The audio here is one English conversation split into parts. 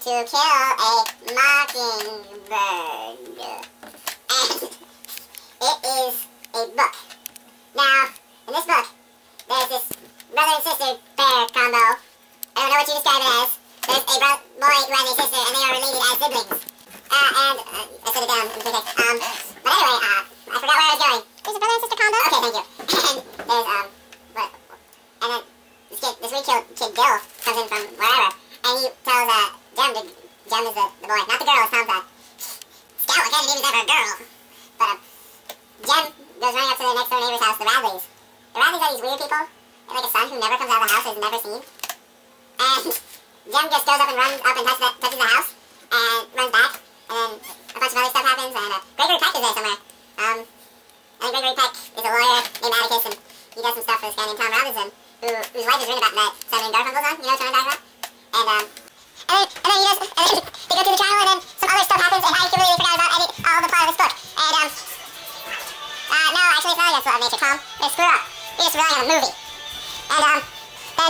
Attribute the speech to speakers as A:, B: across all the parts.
A: to kill a mockingbird. And it is a book. Now, in this book, there's this brother and sister pair combo. I don't know what you describe it as. There's a boy who has a sister, and they are related as siblings. And I set it down in the text. But anyway, I forgot where I was going. There's a brother and sister combo? Okay, thank you. And there's, what? And then this weird kid Bill comes in from wherever, and he tells, Jem is the boy, not the girl, it's Tom's scout like any name is ever a girl. But, Jem goes running up to the next door neighbor's house, the Radleys. The Radleys are these weird people. They have like a son who never comes out of the house, is never seen. And Jem just goes up and runs up and touches the house, and runs back, and then a bunch of other stuff happens, and Gregory Peck is there somewhere. I think Gregory Peck is a lawyer named Atticus, and he does some stuff for this guy named Tom Robinson, whose wife is written about that Simon and Garfunkel's on, you know what I'm talking about? And then they go through the trial, and then some other stuff happens, and I completely forgot about all the plot of this book. And, no, actually it's not against the law of nature, Tom. We're screwed up. We're just relying on a movie. And, then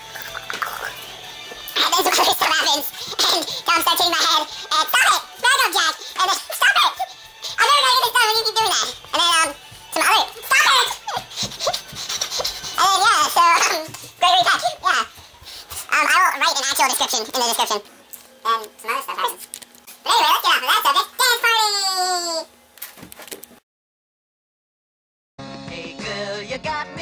A: some other stuff happens, and Tom starts hitting my head, and stop it! Back up, Jack! And then, stop it! I'm never gonna get this done when you keep doing that. And then, some other, stop it! And then, yeah, so, Gregory Peck, yeah. I will write an actual description in the description. And some other stuff happens. But anyway, let's get off of that subject. Dance party!
B: Hey girl, you got me